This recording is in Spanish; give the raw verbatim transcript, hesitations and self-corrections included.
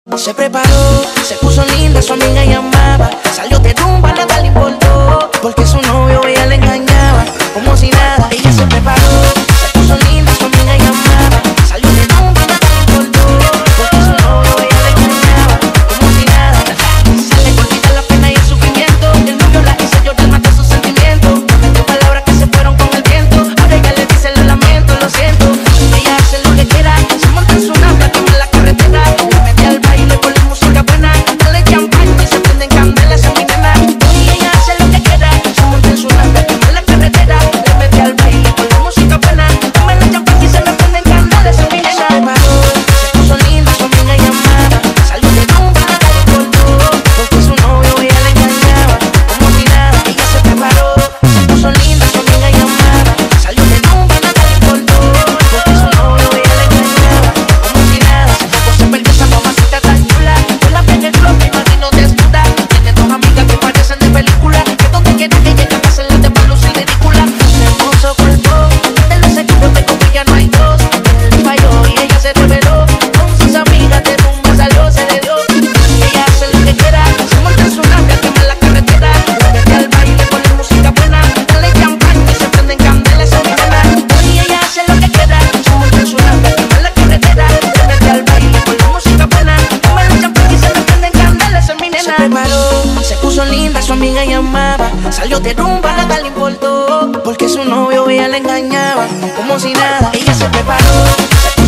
Se preparó, se puso linda, su amiga llamaba. Salió de rumba, nada le importó, porque su novio ella le engañaba. Como si nada, ella se preparó, se puso linda, su amiga llamaba. Salió de rumba, nada le importó, porque su novio ella le engañaba. Como si nada, sale cortita la pena y el sufrimiento. El novio la hizo llorar, mata sus sentimientos. Prometió palabras que se fueron con el viento. Ahora ella le dice lo lamento, lo siento. Ella hace lo que quiera, se monta en su nave, toma la carretera. Le mete al baile por la música buena, dale champán y se prenden candelas en mi nena. Y ella hace lo que quiera, se monta en su nave, toma la carretera. Le mete al baile por la música buena, toma la champán y se me prenden candelas en mi nena. Se preparó, se puso linda, su amiga llamaba. Salió de rumba, nada le importó, porque su novio ella le engañaba. Como si nada, ella se preparó, se puso linda, su amiga llamaba. Salió de rumba, nada le importó, porque su novio ella le engañaba. Como si nada, se poco se perdió esa mamacita tan chula. Yo la vi en el club, me imagino desnuda. Tiene dos amigas que parecen de película, que donde quiera que llega a hacerle de por lucir ridícula. Un hermoso cuerpo, de los equipos de como ya no hay dos. Él falló y ella se reveló, con sus amigas de rumba salió, se le dio. Ella hace lo que quiera, se monta en su nave, quema la carretera. Le mete al baile por la música buena, dale champán y se prenden candelas en mi nena. Y ella hace lo que quiera, se monta en su nave, quema la carretera. Le mete al baile por la música buena, toma la champán y se me prenden candelas en mi nena. Se preparó, se puso linda, su amiga llamaba. Salió de rumba, nada le importó, porque su novio ella le engañaba. Como si nada, ella se preparó, se